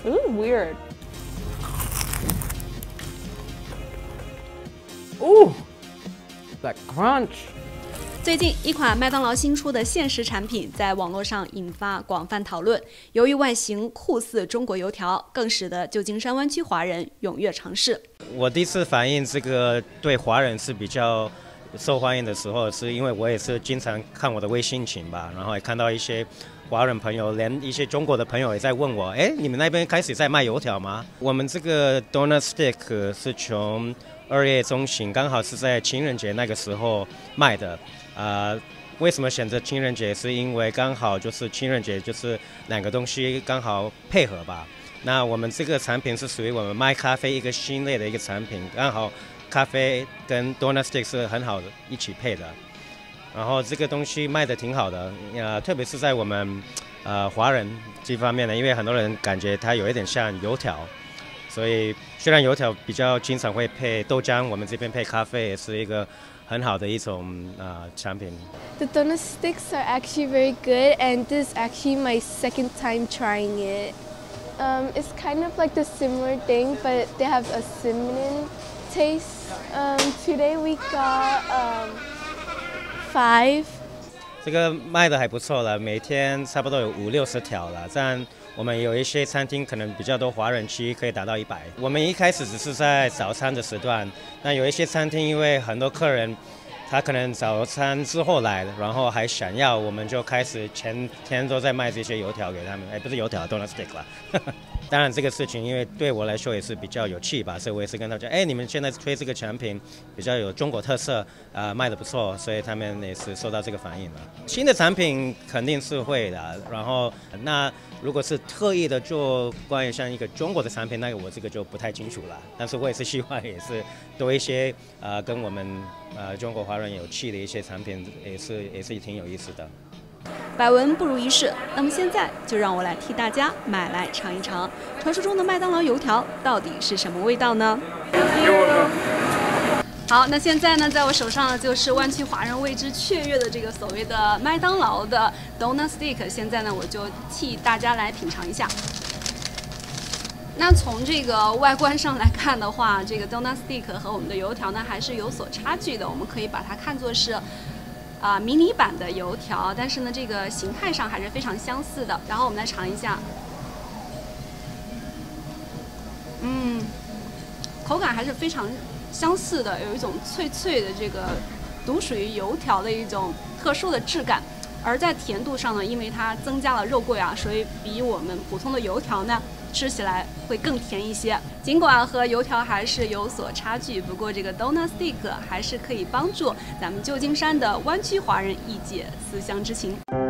This is weird. Ooh, that crunch. 最近，一款麦当劳新出的限时产品在网络上引发广泛讨论。由于外形酷似中国油条，更使得旧金山湾区华人踊跃尝试。 我第一次反映这个对华人是比较受欢迎的时候，是因为我也是经常看我的微信群吧，然后也看到一些华人朋友，连一些中国的朋友也在问我，哎，你们那边开始在卖油条吗？我们这个 Donut Stick 是从2月中旬，刚好是在情人节那个时候卖的。为什么选择情人节？是因为刚好就是情人节，就是两个东西刚好配合吧。那我们这个产品是属于我们卖咖啡一个新类的一个产品，刚好咖啡跟 Donut Stick 是很好的一起配的。然后这个东西卖的挺好的，特别是在我们华人这方面呢，因为很多人感觉它有一点像油条，所以虽然油条比较经常会配豆浆，我们这边配咖啡也是一个很好的一种产品。 The donut sticks are actually very good, and this is actually my second time trying it. It's kind of like the similar thing, but they have a cinnamon taste. Today we got 5. 这个卖的还不错了，每天差不多有50-60条了。这样我们有一些餐厅可能比较多华人区，可以达到100。我们一开始只是在早餐的时段，那有一些餐厅因为很多客人他可能早餐之后来，然后还想要，我们就开始前天都在卖这些油条给他们，不是油条 ，Donut Stick 了。当然这个事情因为对我来说也是比较有趣吧，所以我也是跟他讲，你们现在推这个产品比较有中国特色，卖得不错，所以他们也是受到这个反应了。新的产品肯定是会的，然后那如果是特意的做关于像一个中国的产品，那个我这个就不太清楚了。但是我也是希望也是多一些跟我们中国华人有趣的一些产品，也是挺有意思的。 百闻不如一试，那么现在就让我来替大家买来尝一尝，传说中的麦当劳油条到底是什么味道呢？好，那现在呢，在我手上呢就是湾区华人为之雀跃的这个所谓的麦当劳的 Donut Stick， 现在呢我就替大家来品尝一下。那从这个外观上来看的话，这个 Donut Stick 和我们的油条呢还是有所差距的，我们可以把它看作是迷你版的油条，但是呢，这个形态上还是非常相似的。然后我们来尝一下，口感还是非常相似的，有一种脆脆的这个独属于油条的一种特殊的质感。而在甜度上呢，因为它增加了肉桂啊，所以比我们普通的油条呢吃起来会更甜一些。尽管和油条还是有所差距，不过这个 Donut Stick 还是可以帮助咱们旧金山的湾区华人一解思乡之情。